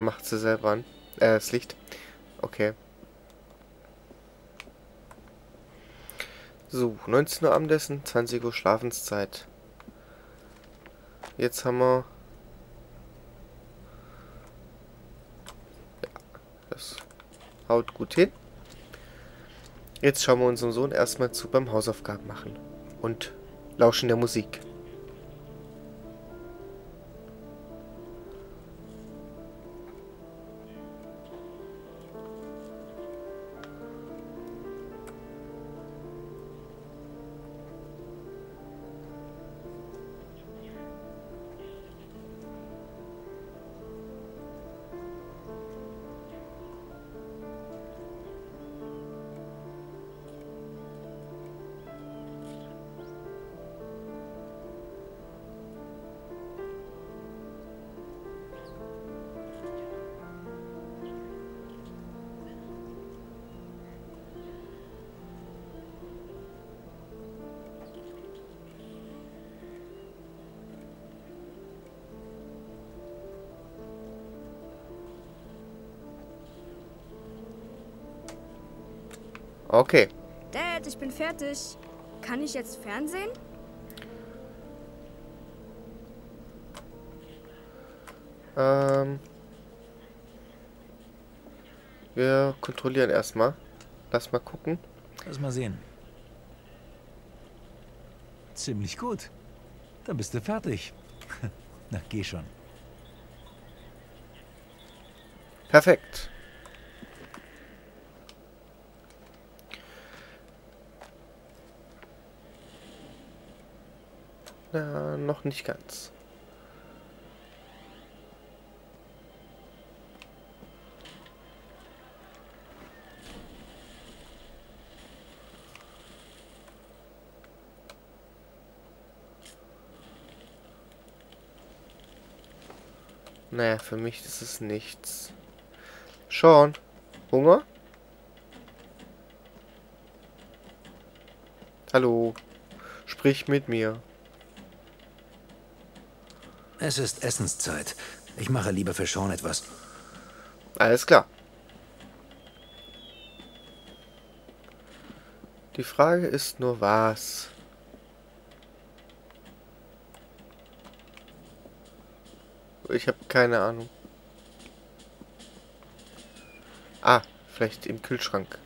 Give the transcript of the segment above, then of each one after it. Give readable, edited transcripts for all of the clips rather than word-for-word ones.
Macht sie selber an. Das Licht. Okay. So, 19 Uhr Abendessen, 20 Uhr Schlafenszeit. Jetzt haben wir... Ja, das haut gut hin. Jetzt schauen wir unserem Sohn erstmal zu beim Hausaufgaben machen. Und lauschen der Musik. Okay. Dad, ich bin fertig. Kann ich jetzt Fernsehen? Wir kontrollieren erstmal. Lass mal gucken. Lass mal sehen. Ziemlich gut. Dann bist du fertig. Na, geh schon. Perfekt. Na, noch nicht ganz. Naja, für mich ist es nichts. Sean, Hunger? Hallo, sprich mit mir. Es ist Essenszeit. Ich mache lieber für Sean etwas. Alles klar. Die Frage ist nur, was? Ich habe keine Ahnung. Ah, vielleicht im Kühlschrank.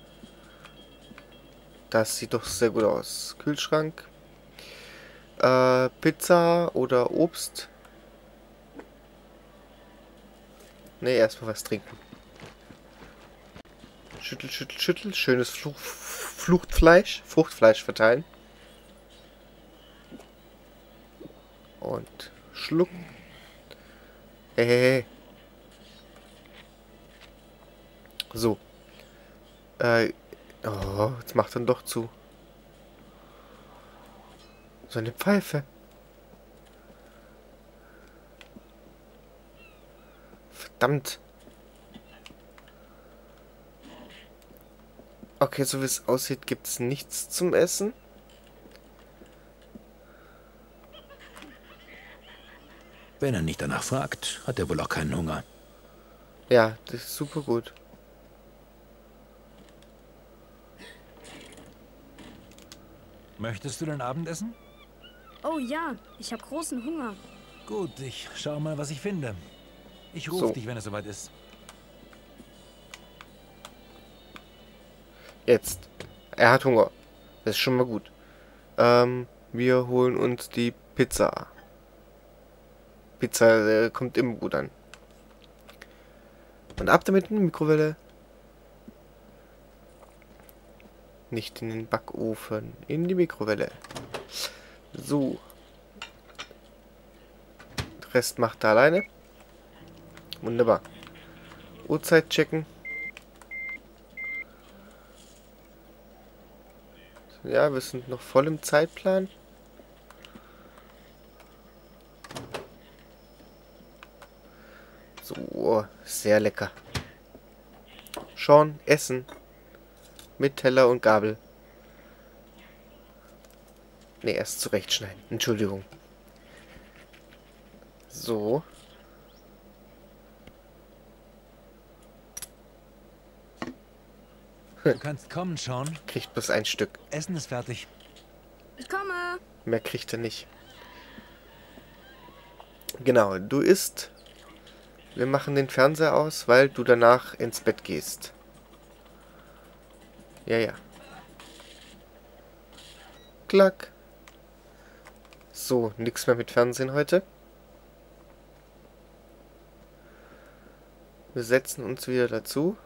Das sieht doch sehr gut aus. Kühlschrank. Pizza oder Obst. Ne, erstmal was trinken. Schüttel, schüttel, schüttel. Schönes Fruchtfleisch verteilen. Und schlucken. Hey, hey, hey. So. Oh, jetzt macht er doch zu. So eine Pfeife. Verdammt. Okay, so wie es aussieht, gibt es nichts zum Essen. Wenn er nicht danach fragt, hat er wohl auch keinen Hunger. Ja, das ist super gut. Möchtest du dein Abendessen? Oh ja, ich habe großen Hunger. Gut, ich schau mal, was ich finde. Ich rufe So. dich, wenn es soweit ist. Jetzt. Er hat Hunger. Das ist schon mal gut. Wir holen uns die Pizza. Pizza kommt immer gut an. Und ab damit in die Mikrowelle. Nicht in den Backofen. In die Mikrowelle. So. Den Rest macht er alleine. Wunderbar. Uhrzeit checken. Ja, wir sind noch voll im Zeitplan. So, sehr lecker. Schon essen. Mit Teller und Gabel. Ne, erst zurechtschneiden. Entschuldigung. So. Du kannst kommen, Sean. Kriegt bloß ein Stück. Essen ist fertig. Ich komme. Mehr kriegt er nicht. Genau, du isst. Wir machen den Fernseher aus, weil du danach ins Bett gehst. Ja, ja. Klack. So, nix mehr mit Fernsehen heute. Wir setzen uns wieder dazu.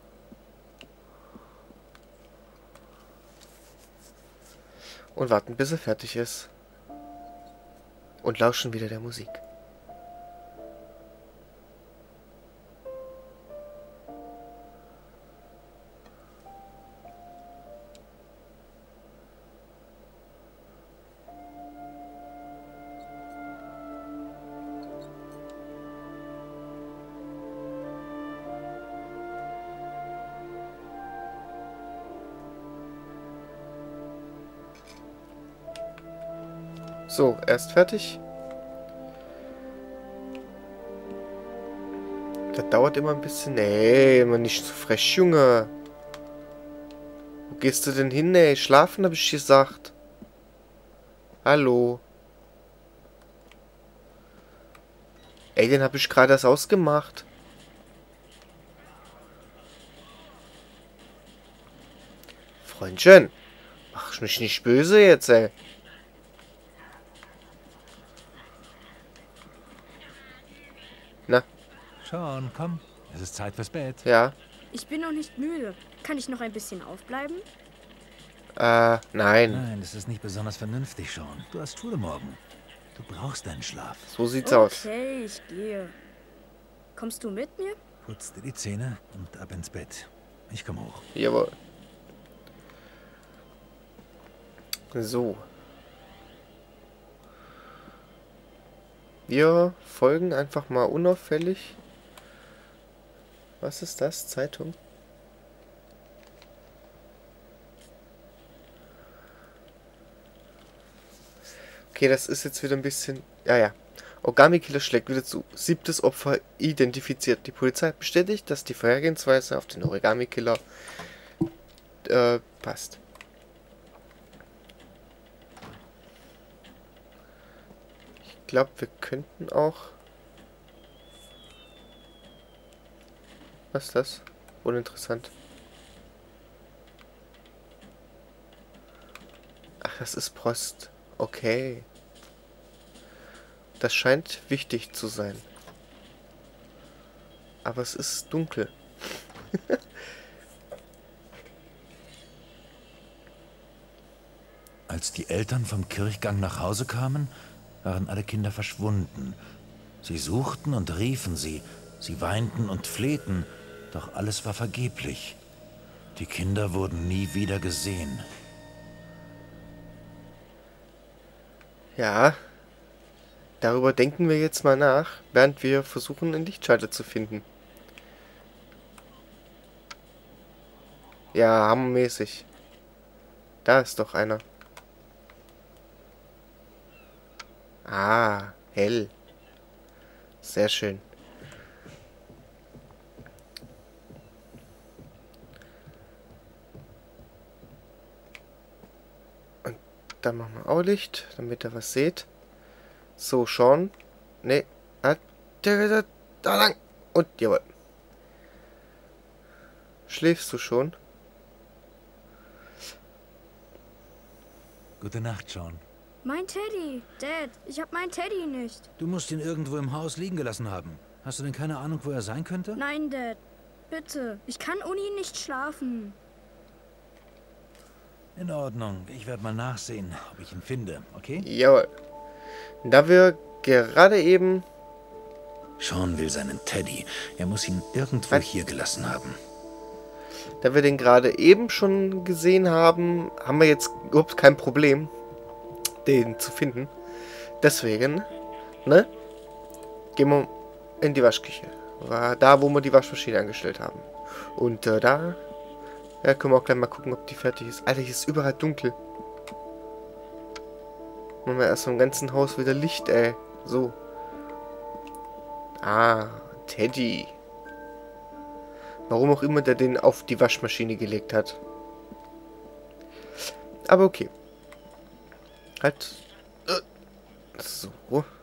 Und warten, bis er fertig ist. Und lauschen wieder der Musik. So, er ist fertig. Das dauert immer ein bisschen. Nee, immer nicht so frech, Junge. Wo gehst du denn hin, ey? Schlafen, hab ich gesagt. Hallo. Ey, den hab ich gerade erst ausgemacht. Freundchen. Mach mich nicht böse jetzt, ey. Na? Sean, komm. Es ist Zeit fürs Bett. Ja. Ich bin noch nicht müde. Kann ich noch ein bisschen aufbleiben? Nein. Nein, das ist nicht besonders vernünftig, Sean. Du hast Schule morgen. Du brauchst deinen Schlaf. So sieht's aus. Okay, ich gehe. Kommst du mit mir? Putz dir die Zähne und ab ins Bett. Ich komme hoch. Jawohl. So. Wir folgen einfach mal unauffällig. Was ist das? Zeitung? Okay, das ist jetzt wieder ein bisschen... Ja, ja. Origami-Killer schlägt wieder zu. 7. Opfer identifiziert. Die Polizei hat bestätigt, dass die Vorgehensweise auf den Origami-Killer passt. Ich glaube, wir könnten auch... Was ist das? Uninteressant. Ach, das ist Post. Okay. Das scheint wichtig zu sein. Aber es ist dunkel. Als die Eltern vom Kirchgang nach Hause kamen, waren alle Kinder verschwunden. Sie suchten und riefen sie, sie weinten und flehten, doch alles war vergeblich. Die Kinder wurden nie wieder gesehen. Ja. Darüber denken wir jetzt mal nach, während wir versuchen, einen Lichtschalter zu finden. Ja, hammermäßig. Da ist doch einer. Ah, hell. Sehr schön. Und dann machen wir auch Licht, damit ihr was seht. So, Sean. Ne. Da lang. Und, jawohl. Schläfst du schon? Gute Nacht, Sean. Mein Teddy. Dad, ich hab meinen Teddy nicht. Du musst ihn irgendwo im Haus liegen gelassen haben. Hast du denn keine Ahnung, wo er sein könnte? Nein, Dad. Bitte. Ich kann ohne ihn nicht schlafen. In Ordnung. Ich werde mal nachsehen, ob ich ihn finde, okay? Jawohl. Da wir gerade eben... Sean will seinen Teddy. Er muss ihn irgendwo hier gelassen haben. Da wir den gerade eben schon gesehen haben, haben wir jetzt überhaupt kein Problem, den zu finden. Deswegen, ne? Gehen wir in die Waschküche. War da, wo wir die Waschmaschine angestellt haben. Und da... Ja, können wir auch gleich mal gucken, ob die fertig ist. Alter, hier ist überall dunkel. Machen wir erst im ganzen Haus wieder Licht, ey. So. Ah, Teddy. Warum auch immer der den auf die Waschmaschine gelegt hat. Aber okay. Halt. So.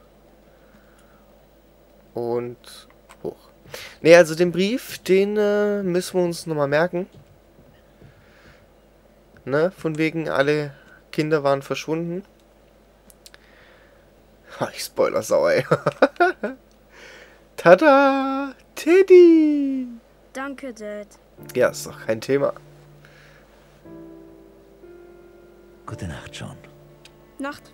Und hoch. Ne, also den Brief, den müssen wir uns nochmal merken. Ne, von wegen alle Kinder waren verschwunden. Ha, ich spoiler sauer, ey. Tada! Teddy! Danke, Dad. Ja, ist doch kein Thema. Gute Nacht, John. Nacht.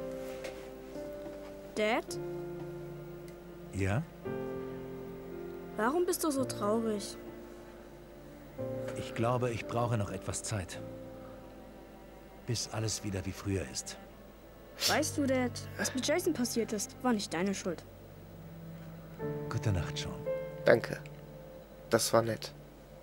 Dad, Ja? warum bist du so traurig? Ich glaube, ich brauche noch etwas Zeit. Bis alles wieder wie früher ist. Weißt du, Dad, was mit Jason passiert ist, war nicht deine Schuld. Gute Nacht, John. Danke. Das war nett.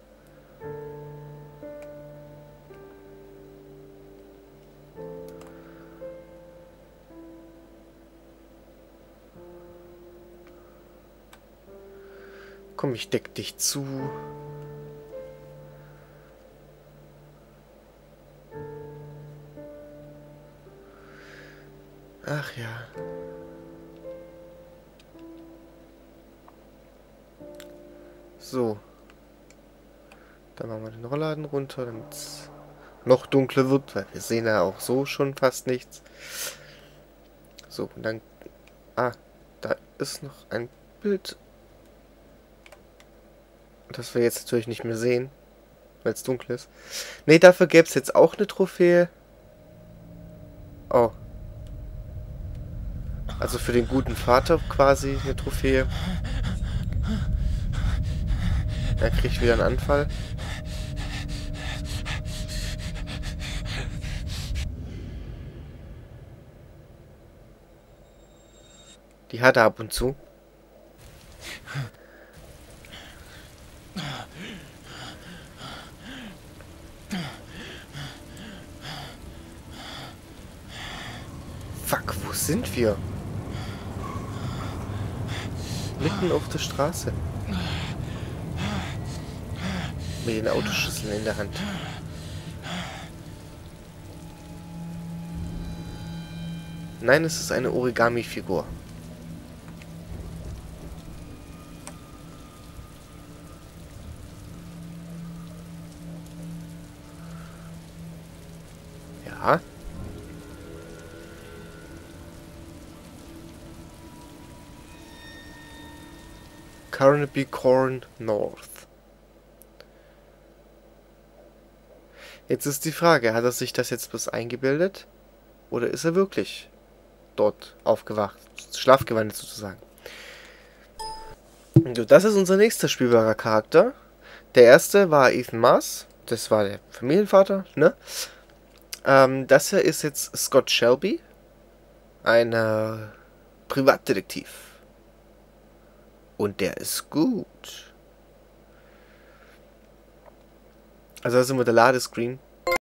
Komm, ich deck dich zu. Ach ja. So. Dann machen wir den Rollladen runter, damit es noch dunkler wird, weil wir sehen ja auch so schon fast nichts. So, und dann... Ah, da ist noch ein Bild. Das wir jetzt natürlich nicht mehr sehen, weil es dunkel ist. Ne, dafür gäbe es jetzt auch eine Trophäe. Oh. Also für den guten Vater quasi eine Trophäe. Er kriegt wieder einen Anfall. Die hat er ab und zu. Fuck, wo sind wir? Mitten auf der Straße. Mit den Autoschlüsseln in der Hand. Nein, es ist eine Origami-Figur. Ja. Carnaby Corn North. Jetzt ist die Frage, hat er sich das jetzt bloß eingebildet? Oder ist er wirklich dort aufgewacht? Schlafgewandelt sozusagen. So, das ist unser nächster spielbarer Charakter. Der erste war Ethan Mars. Das war der Familienvater, ne? Das hier ist jetzt Scott Shelby. Ein Privatdetektiv. Und der ist gut. Also da sind wir der Ladescreen.